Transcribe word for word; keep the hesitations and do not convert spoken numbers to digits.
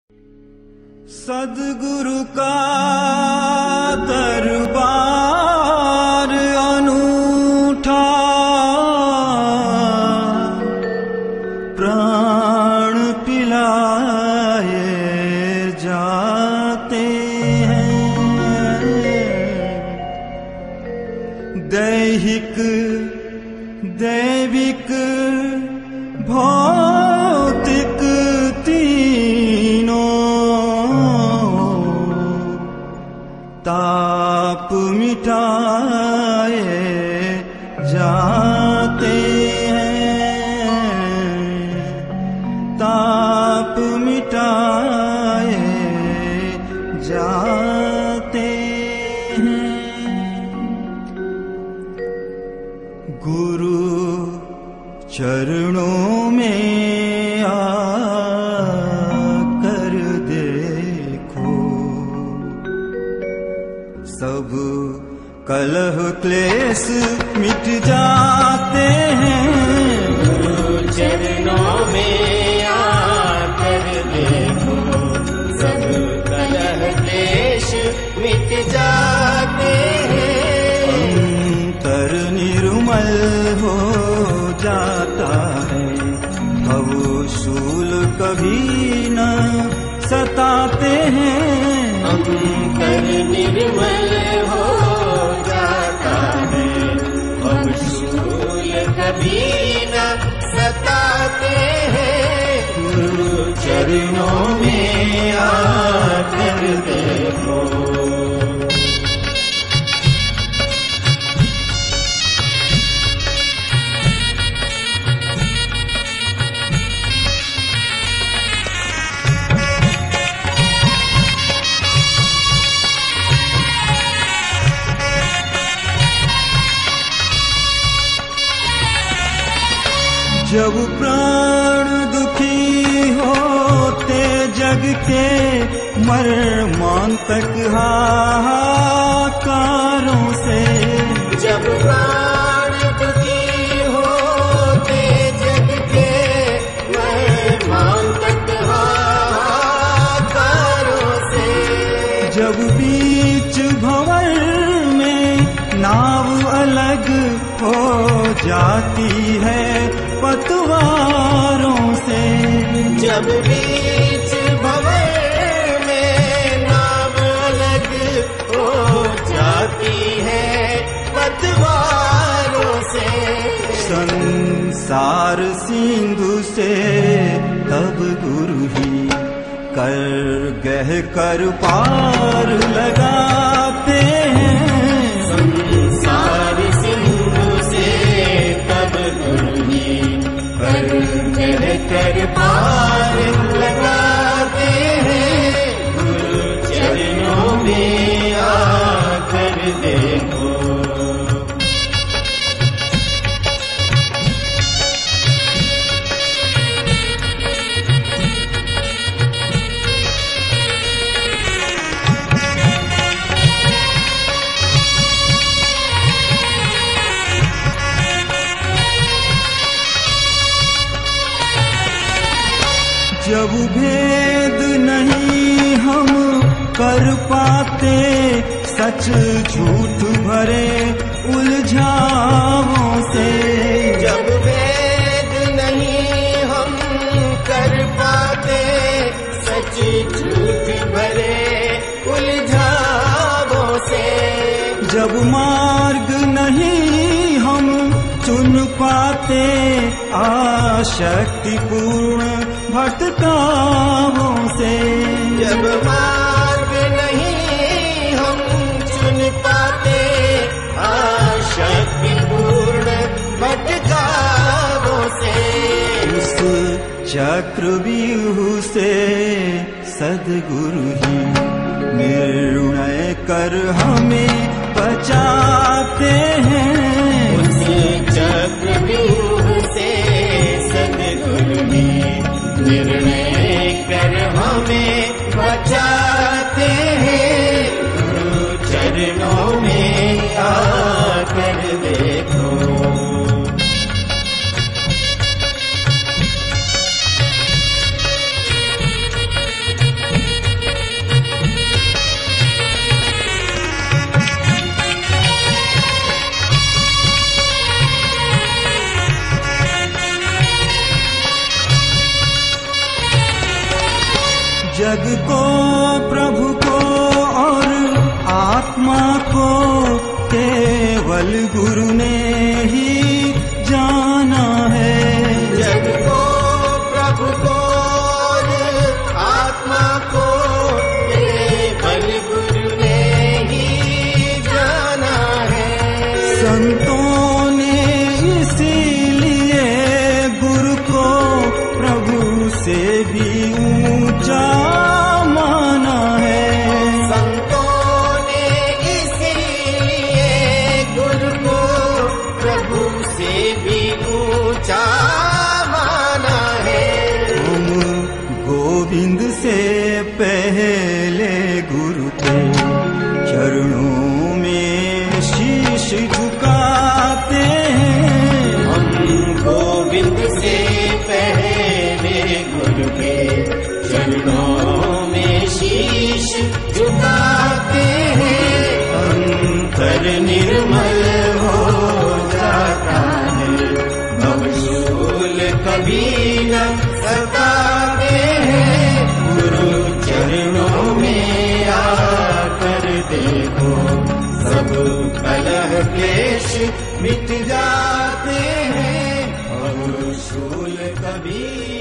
सद्गुरु का दरबार अनूठा, प्राण पिलाए जाते हैं। दैहिक दैविक भौतिक तीनों ताप मिटाए जाते हैं, ताप मिटाए जाते हैं। गुरु चरणों में आकर देखो, सब कलह क्लेश मिट जाते हैं। गुरु चरणों में आकर देखो, सब कलह क्लेश मिट जाते हैं। अंतर निर्मल हो जाता है, भवशूल कभी न सताते हैं। अंतर निर्मल हो जाता है, भवशूल कभी न सताते हैं। गुरु चरणों में आकर देखो। जब प्राण दुखी होते जग के मर्मांतक हाहाकारों से, जब प्राण दुखी होते जग के मर्मांतक हाहाकारों से, जब बीच भंवर में नाव अलग हो जाती है पतवारों से, जब बीच भंवर में नाव अलग हो जाती है पतवारों से, संसार सिंधु से तब गुरु ही कर गह कर पार लगाते हैं। संसार सिंधु से तब गुरु ही कर गह कर पार लगाते हैं। गुरु चरणों में आकर देखो। जब भेद नहीं हम कर पाते, सच झूठ भरे उलझावों से, जब भेद नहीं हम कर पाते, सच झूठ भरे उलझावों से, जब मार्ग नहीं हम चुन पाते, आशक्तिपूर्ण भटकावों से, जब मार्ग नहीं हम चुन पाते, आशक्तिपूर्ण भटकावों से, उस चक्रव्यूह से सद्गुरु ही निर्णय कर हमें बचाते हैं। उस चक्रव्यूह से सद्गुरु ही निर्णय कर हमें बचाते हैं। गुरु चरणों में आकर देखो। जग को, प्रभु को और आत्मा को केवल गुरु ने ही जाना है। जग को, प्रभु को और आत्मा को केवल गुरु ने ही जाना है। संतों ने इसीलिए गुरु को प्रभु से भी ऊंचा माना है। संतों ने इसीलिए गुरु को प्रभु से भी ऊंचा माना है। हम गोविंद से पहले गुरु के चरणों में शीश झुकाते हैं। हम गोविंद से पहले गुरु के चरणों में शीश झुकाते हैं। अंतर निर्मल हो जाता है, भवशूल कभी न सताते हैं। गुरु चरणों में आकर देखो, सब कलह क्लेश मिट जाते हैं। भवशूल कभी